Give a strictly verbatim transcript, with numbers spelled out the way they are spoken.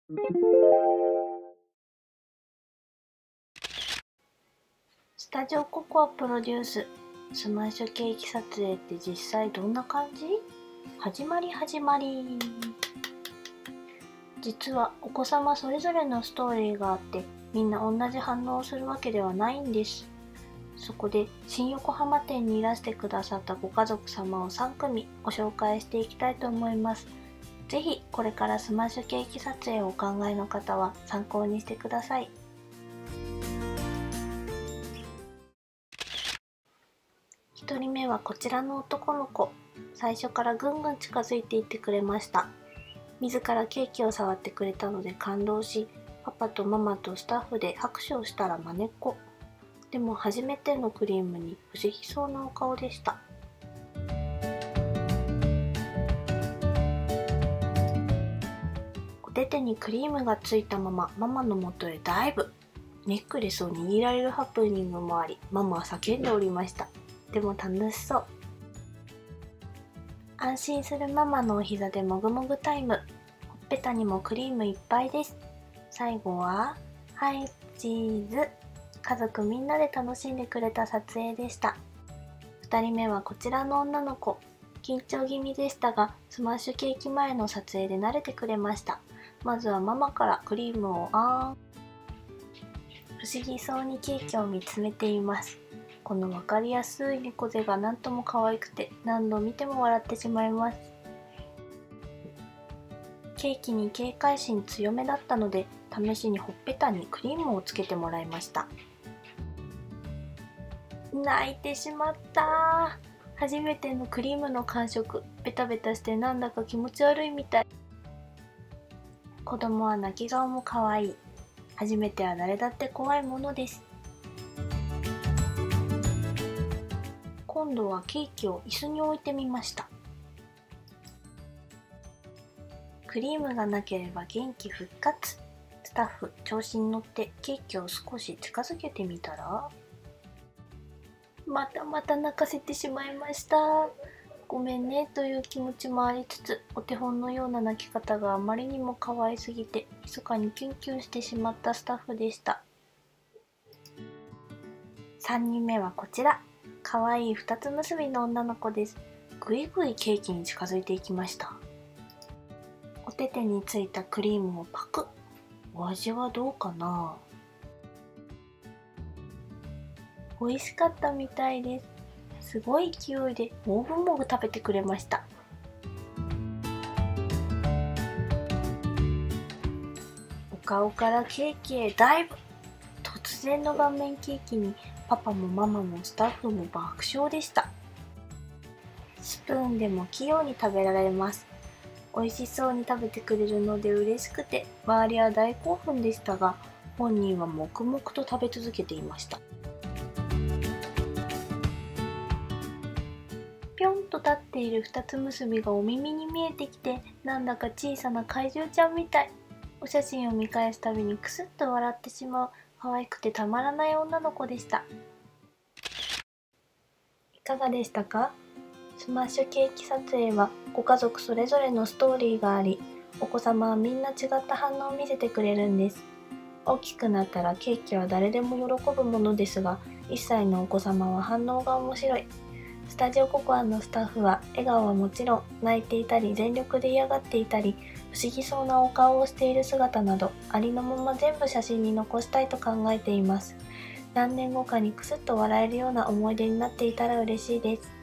スタジオココアプロデューススマッシュケーキ撮影って実際どんな感じ？始まり始まり。実はお子様それぞれのストーリーがあってみんな同じ反応をするわけではないんです。そこで新横浜店にいらしてくださったご家族様をさん組ご紹介していきたいと思います。ぜひこれからスマッシュケーキ撮影をお考えの方は参考にしてください。ひとりめはこちらの男の子。最初からぐんぐん近づいていってくれました。自らケーキを触ってくれたので感動し、パパとママとスタッフで拍手をしたらまねっこ。でも初めてのクリームに不思議そうなお顔でした。お手手にクリームがついたままママの元へダイブ。ネックレスを握られるハプニングもあり、ママは叫んでおりました。でも楽しそう。安心するママのお膝でもぐもぐタイム。ほっぺたにもクリームいっぱいです。最後ははいチーズ。家族みんなで楽しんでくれた撮影でした。ふたりめはこちらの女の子。緊張気味でしたがスマッシュケーキ前の撮影で慣れてくれました。まずはママからクリームをあーん。不思議そうにケーキを見つめています。この分かりやすい猫背がなんとも可愛くて何度見ても笑ってしまいます。ケーキに警戒心強めだったので試しにほっぺたにクリームをつけてもらいました。泣いてしまった。初めてのクリームの感触、ベタベタしてなんだか気持ち悪いみたい。子供は泣き顔も可愛い。初めては誰だって怖いものです。今度はケーキを椅子に置いてみました。クリームがなければ元気復活。スタッフ調子に乗ってケーキを少し近づけてみたら、またまた泣かせてしまいました。ごめんねという気持ちもありつつ、お手本のような泣き方があまりにも可愛すぎて密かにキュンキュンしてしまったスタッフでした。さんにんめはこちら。かわいい二つ結びの女の子です。ぐいぐいケーキに近づいていきました。お手手についたクリームをパクッ。お味はどうかな？美味しかったみたいです。すごい勢いでもぐもぐ食べてくれました。お顔からケーキへダイブ。突然の顔面ケーキにパパもママもスタッフも爆笑でした。スプーンでも器用に食べられます。美味しそうに食べてくれるので嬉しくて周りは大興奮でしたが、本人は黙々と食べ続けていました。ぴょんと立っている二つ結びがお耳に見えてきて、なんだか小さな怪獣ちゃんみたい。お写真を見返すたびにクスッと笑ってしまう可愛くてたまらない女の子でした。いかがでしたか？スマッシュケーキ撮影はご家族それぞれのストーリーがあり、お子様はみんな違った反応を見せてくれるんです。大きくなったらケーキは誰でも喜ぶものですが、いっさいのお子様は反応が面白い。スタジオココアのスタッフは笑顔はもちろん泣いていたり全力で嫌がっていたり不思議そうなお顔をしている姿などありのまま全部写真に残したいと考えています。何年後かにクスッと笑えるような思い出になっていたら嬉しいです。